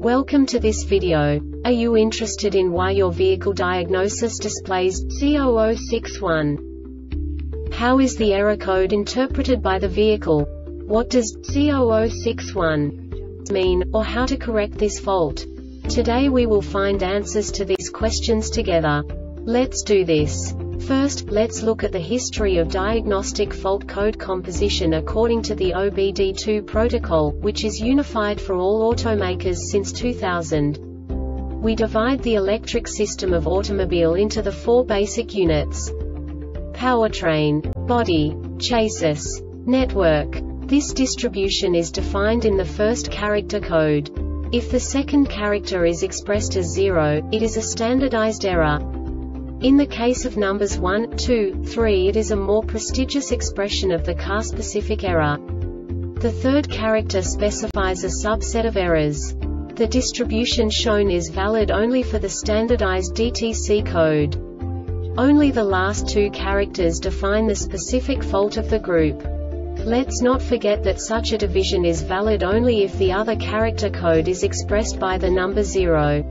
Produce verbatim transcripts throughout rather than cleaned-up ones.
Welcome to this video. Are you interested in why your vehicle diagnosis displays C zero zero six one? How is the error code interpreted by the vehicle? What does C zero zero six one mean, or how to correct this fault? Today we will find answers to these questions together. Let's do this. First, let's look at the history of diagnostic fault code composition according to the O B D two protocol, which is unified for all automakers since two thousand. We divide the electric system of automobile into the four basic units: powertrain, body, chassis, network. This distribution is defined in the first character code. If the second character is expressed as zero, it is a standardized error. In the case of numbers one, two, three, it is a more prestigious expression of the car-specific error. The third character specifies a subset of errors. The distribution shown is valid only for the standardized D T C code. Only the last two characters define the specific fault of the group. Let's not forget that such a division is valid only if the other character code is expressed by the number zero.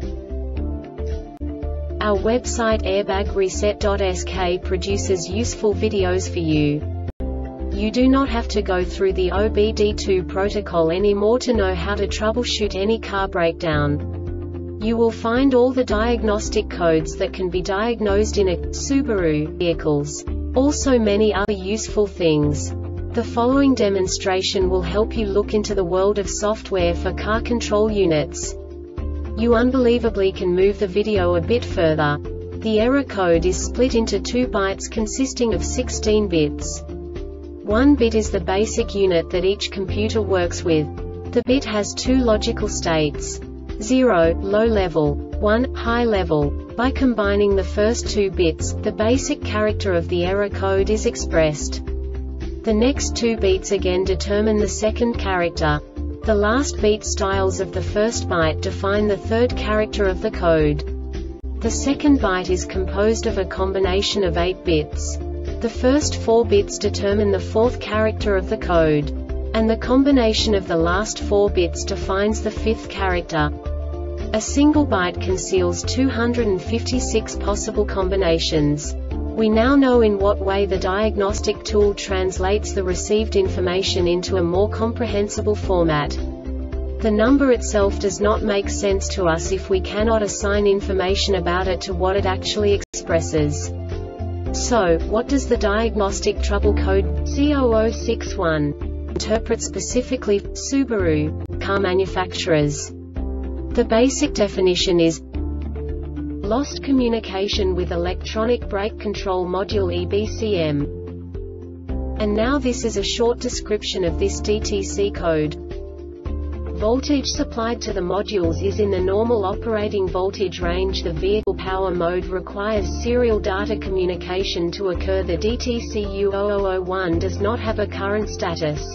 Our website airbag reset dot S K produces useful videos for you. You do not have to go through the O B D two protocol anymore to know how to troubleshoot any car breakdown. You will find all the diagnostic codes that can be diagnosed in a Subaru vehicles. Also many other useful things. The following demonstration will help you look into the world of software for car control units. You unbelievably can move the video a bit further. The error code is split into two bytes consisting of sixteen bits. One bit is the basic unit that each computer works with. The bit has two logical states: zero, low level, one, high level. By combining the first two bits, the basic character of the error code is expressed. The next two beats again determine the second character. The last beat styles of the first byte define the third character of the code. The second byte is composed of a combination of eight bits. The first four bits determine the fourth character of the code. And the combination of the last four bits defines the fifth character. A single byte conceals two hundred fifty-six possible combinations. We now know in what way the diagnostic tool translates the received information into a more comprehensible format. The number itself does not make sense to us if we cannot assign information about it to what it actually expresses. So, what does the diagnostic trouble code C zero zero six one interpret specifically for Subaru car manufacturers? The basic definition is lost communication with electronic brake control module E B C M. And now this is a short description of this D T C code. Voltage supplied to the modules is in the normal operating voltage range. The vehicle power mode requires serial data communication to occur. The D T C U zero zero zero one does not have a current status.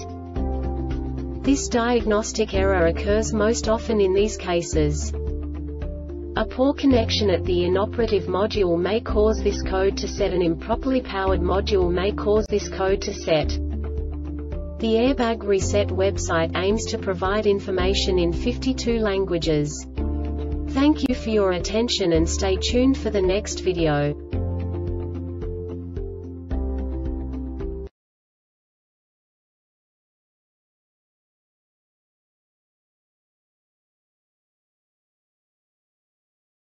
This diagnostic error occurs most often in these cases. A poor connection at the inoperative module may cause this code to set. An improperly powered module may cause this code to set. The Airbag Reset website aims to provide information in fifty-two languages. Thank you for your attention and stay tuned for the next video.